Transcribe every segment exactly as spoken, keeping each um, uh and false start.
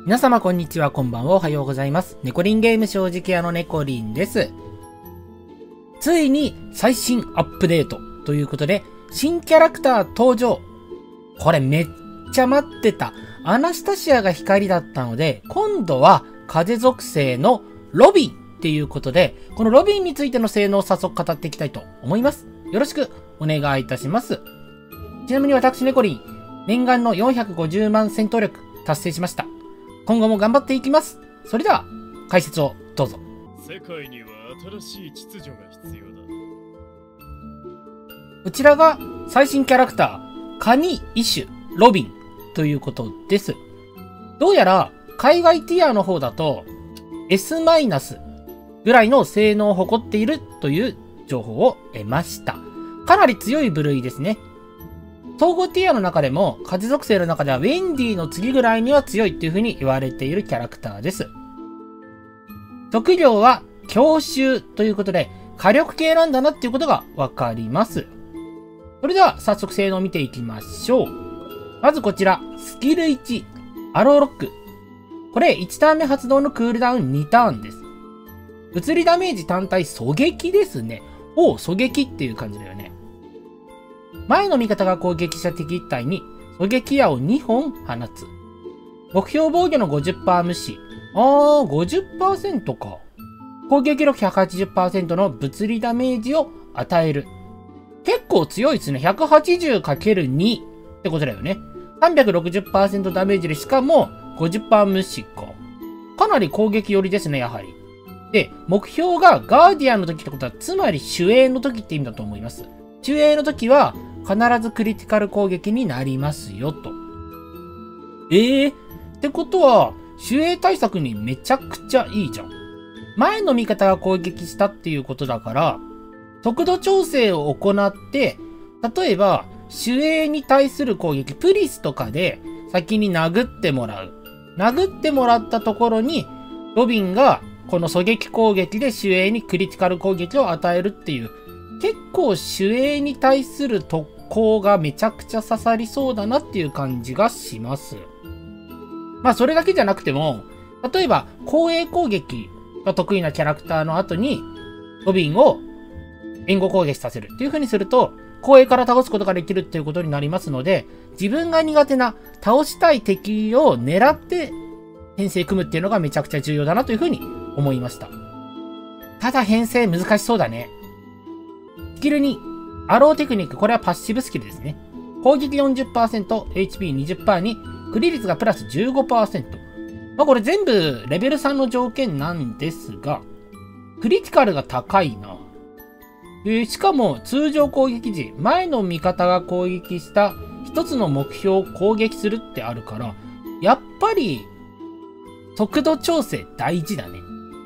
皆様こんにちは、こんばんは、おはようございます。ネコリンゲーム正直屋のネコリンです。ついに最新アップデートということで、新キャラクター登場。これめっちゃ待ってた。アナスタシアが光だったので、今度は風属性のロビンっていうことで、このロビンについての性能を早速語っていきたいと思います。よろしくお願いいたします。ちなみに私ネコリン、念願のよんひゃくごじゅうまん戦闘力達成しました。今後も頑張っていきます。それでは解説をどうぞ。 世界には新しい秩序が必要だ。 こちらが最新キャラクター、カニ・イシュ・ロビンということです。どうやら海外ティアの方だと エス ぐらいの性能を誇っているという情報を得ました。かなり強い部類ですね。総合ティアの中でも、風属性の中ではウェンディの次ぐらいには強いっていう風に言われているキャラクターです。職業は強襲ということで、火力系なんだなっていうことがわかります。それでは早速性能を見ていきましょう。まずこちら、スキルいち、アローロック。これいちターン目発動のクールダウンにターンです。物理ダメージ単体狙撃ですね。おう、狙撃っていう感じだよね。前の味方が攻撃した敵一体に狙撃矢をにほん放つ。目標防御の ごじゅっパーセント 無視。あー、ごじゅっパーセント か。攻撃力 ひゃくはちじゅっパーセント の物理ダメージを与える。結構強いですね。ひゃくはちじゅうかけるに ってことだよね。さんびゃくろくじゅっパーセント ダメージでしかも ごじゅっパーセント 無視か。かなり攻撃寄りですね、やはり。で、目標がガーディアンの時ってことは、つまり守衛の時って意味だと思います。守衛の時は、必ずクリティカル攻撃になりますよ、と。ええー、ってことは、守衛対策にめちゃくちゃいいじゃん。前の味方が攻撃したっていうことだから、速度調整を行って、例えば、守衛に対する攻撃、プリスとかで先に殴ってもらう。殴ってもらったところに、ロビンがこの狙撃攻撃で守衛にクリティカル攻撃を与えるっていう、結構守衛に対する特攻がめちゃくちゃ刺さりそうだなっていう感じがします。まあそれだけじゃなくても、例えば後衛攻撃が得意なキャラクターの後にロビンを援護攻撃させるっていう風にすると、後衛から倒すことができるっていうことになりますので、自分が苦手な倒したい敵を狙って編成組むっていうのがめちゃくちゃ重要だなという風に思いました。ただ編成難しそうだね。スキルに、アローテクニック、これはパッシブスキルですね。攻撃 よんじゅっパーセント、エイチピーにじゅっパーセント に、クリ率がプラス じゅうごパーセント。まあこれ全部レベルさんの条件なんですが、クリティカルが高いな。えー、しかも通常攻撃時、前の味方が攻撃した一つの目標を攻撃するってあるから、やっぱり速度調整大事だね。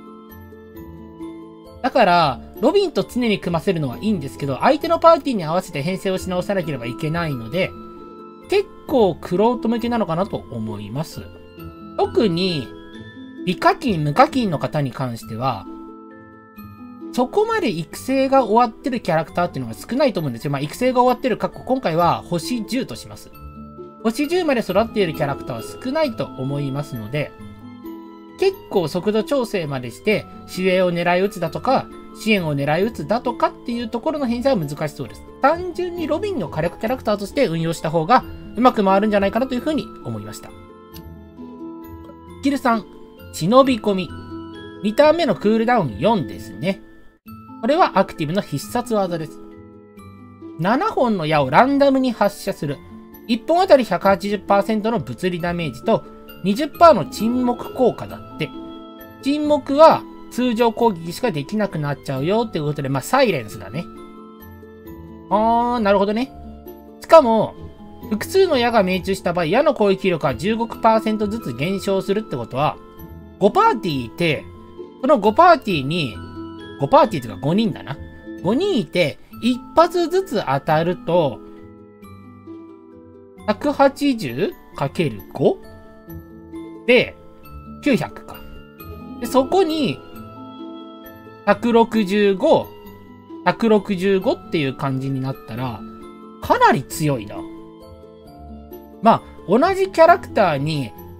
だから、ロビンと常に組ませるのはいいんですけど、相手のパーティーに合わせて編成をし直さなければいけないので、結構クロート向けなのかなと思います。特に、美課金、無課金の方に関しては、そこまで育成が終わってるキャラクターっていうのが少ないと思うんですよ。まあ、育成が終わってる過去、今回は星じゅうとします。星じゅうまで育っているキャラクターは少ないと思いますので、結構速度調整までして、守衛を狙い撃つだとか、支援を狙い撃つだとかっていうところの編成は難しそうです。単純にロビンの火力キャラクターとして運用した方がうまく回るんじゃないかなというふうに思いました。スキルさん、忍び込み。にターン目のクールダウンよんですね。これはアクティブの必殺技です。ななほんの矢をランダムに発射する。いっぽんあたり ひゃくはちじゅっパーセント の物理ダメージと にじゅっパーセント の沈黙効果だって。沈黙は通常攻撃しかできなくなっちゃうよっていうことで、まあ、サイレンスだね。あー、なるほどね。しかも、複数の矢が命中した場合、矢の攻撃力は じゅうごパーセント ずつ減少するってことは、ごパーティーいて、このごパーティーに、ごパーティーというかごにんだな。ごにんいて、いち発ずつ当たると、ひゃくはちじゅうかけるご で、きゅうひゃくか。で、そこに、ひゃくろくじゅうご、ひゃくろくじゅうごっていう感じになったら、かなり強いな。まあ、同じキャラクターに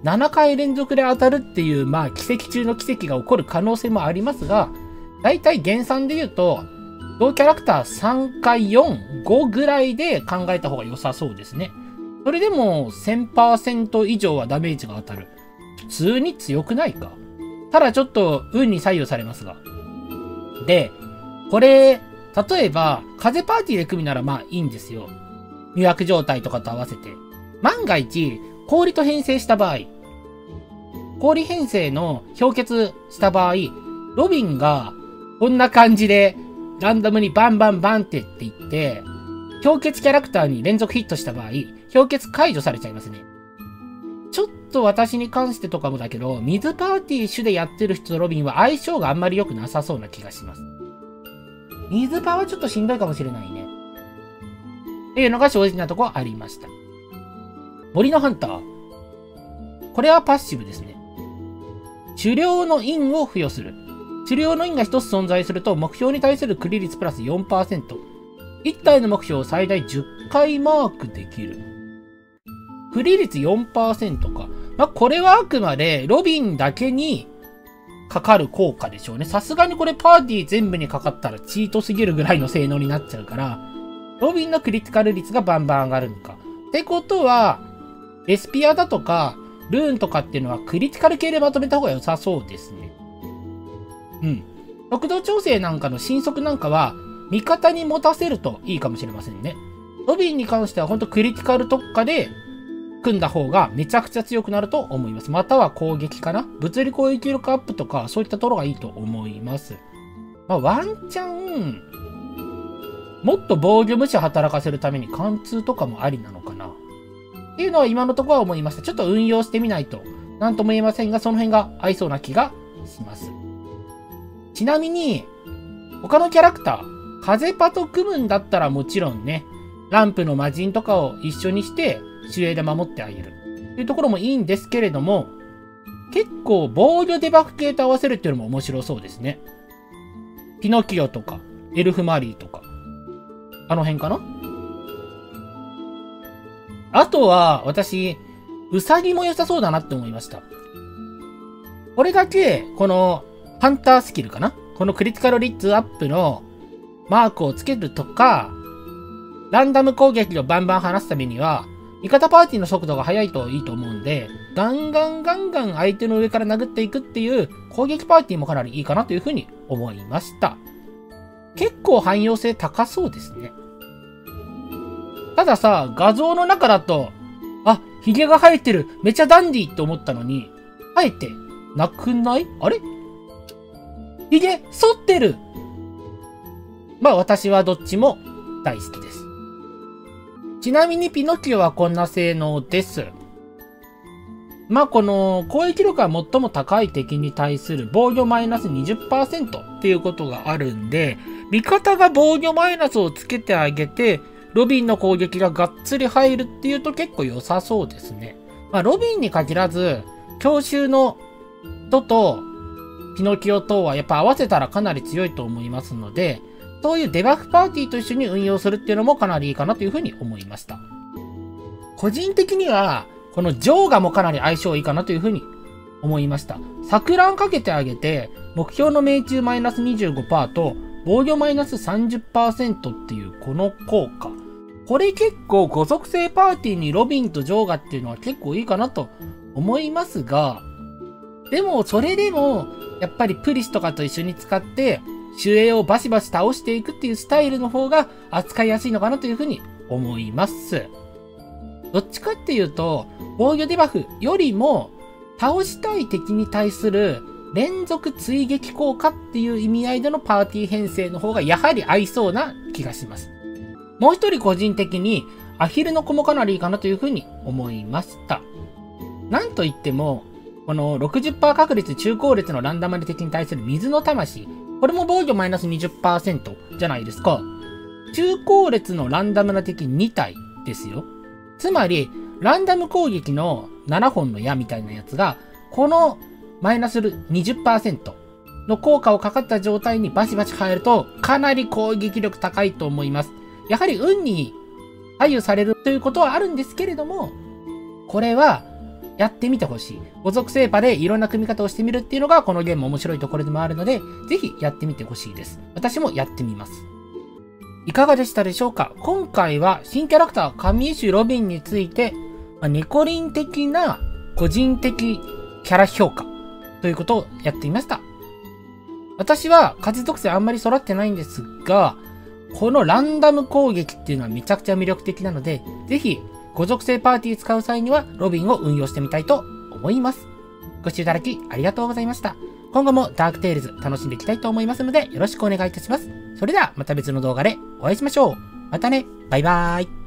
ななかい連続で当たるっていう、まあ奇跡中の奇跡が起こる可能性もありますが、だいたい減算で言うと、同キャラクターさんかい、よん、ごぐらいで考えた方が良さそうですね。それでも せんパーセント 以上はダメージが当たる。普通に強くないか。ただちょっと運に左右されますが。で、これ、例えば、風パーティーで組むならまあいいんですよ。魅惑状態とかと合わせて。万が一、氷と編成した場合、氷編成の氷結した場合、ロビンがこんな感じでランダムにバンバンバンってって言って、氷結キャラクターに連続ヒットした場合、氷結解除されちゃいますね。ちょっと私に関してとかもだけど、水パーティー種でやってる人とロビンは相性があんまり良くなさそうな気がします。水パはちょっとしんどいかもしれないね。っていうのが正直なところありました。森のハンター。これはパッシブですね。狩猟の印を付与する。狩猟の印が一つ存在すると、目標に対するクリ率プラス よんパーセント。一体の目標を最大じゅっかいマークできる。クリ率 よんパーセント か。まあ、これはあくまでロビンだけにかかる効果でしょうね。さすがにこれパーティー全部にかかったらチートすぎるぐらいの性能になっちゃうから、ロビンのクリティカル率がバンバン上がるのか。ってことは、エスピアだとか、ルーンとかっていうのはクリティカル系でまとめた方が良さそうですね。うん。速度調整なんかの新速なんかは、味方に持たせるといいかもしれませんね。ロビンに関してはほんとクリティカル特化で組んだ方がめちゃくちゃ強くなると思います。または攻撃かな？物理攻撃力アップとかそういったところがいいと思います。まあ、ワンチャン、もっと防御無視働かせるために貫通とかもありなのかなっていうのは今のところは思いました。ちょっと運用してみないと何とも言えませんが、その辺が合いそうな気がします。ちなみに、他のキャラクター、風パと組むんだったらもちろんね、ランプの魔人とかを一緒にして守衛で守ってあげるっていうところもいいんですけれども、結構防御デバフ系と合わせるっていうのも面白そうですね。ピノキオとか、エルフマリーとか、あの辺かな。あとは、私、ウサギも良さそうだなって思いました。これだけ、この、ハンタースキルかな？このクリティカルリッツアップのマークをつけるとか、ランダム攻撃をバンバン離すためには、味方パーティーの速度が速いといいと思うんで、ガンガンガンガン相手の上から殴っていくっていう攻撃パーティーもかなりいいかなというふうに思いました。結構汎用性高そうですね。たださ、画像の中だと、あ、髭が生えてる、めちゃダンディーって思ったのに、生えてなくない？あれ？髭、剃ってる！まあ私はどっちも大好きです。ちなみにピノキオはこんな性能です。まあこの攻撃力が最も高い敵に対する防御マイナス にじゅっパーセント っていうことがあるんで、味方が防御マイナスをつけてあげて、ロビンの攻撃ががっつり入るっていうと結構良さそうですね。まあロビンに限らず、強襲の人とピノキオ等はやっぱ合わせたらかなり強いと思いますので、そういうデバフパーティーと一緒に運用するっていうのもかなりいいかなというふうに思いました。個人的には、このジョーガもかなり相性いいかなというふうに思いました。錯乱かけてあげて、目標の命中マイナス にじゅうごパーセント と防御マイナス さんじゅっパーセント っていうこの効果。これ結構五属性パーティーにロビンとジョーガっていうのは結構いいかなと思いますが、でもそれでもやっぱりプリスとかと一緒に使って守衛をバシバシ倒していくっていうスタイルの方が扱いやすいのかなというふうに思います。どっちかっていうと、防御デバフよりも倒したい敵に対する連続追撃効果っていう意味合いでのパーティー編成の方がやはり合いそうな気がします。もう一人個人的にアヒルの子もかなりいいかなというふうに思いました。なんといっても、この ろくじゅっパーセント 確率中高列のランダムで敵に対する水の魂。これも防御マイナス にじゅっパーセント じゃないですか。中高列のランダムな敵に体ですよ。つまり、ランダム攻撃のななほんの矢みたいなやつが、このマイナス にじゅっパーセント の効果をかかった状態にバシバシ入ると、かなり攻撃力高いと思います。やはり運に左右されるということはあるんですけれども、これは、 やってみてほしい。五属性パでいろんな組み方をしてみるっていうのがこのゲーム面白いところでもあるので、ぜひやってみてほしいです。私もやってみます。いかがでしたでしょうか？今回は新キャラクター神イシュロビンについて、まあ、ニコリン的な個人的キャラ評価ということをやってみました。私は風属性あんまり育ってないんですが、このランダム攻撃っていうのはめちゃくちゃ魅力的なので、ぜひご属性パーティー使う際にはロビンを運用してみたいと思います。ご視聴いただきありがとうございました。今後もダークテイルズ楽しんでいきたいと思いますのでよろしくお願いいたします。それではまた別の動画でお会いしましょう。またね。バイバーイ。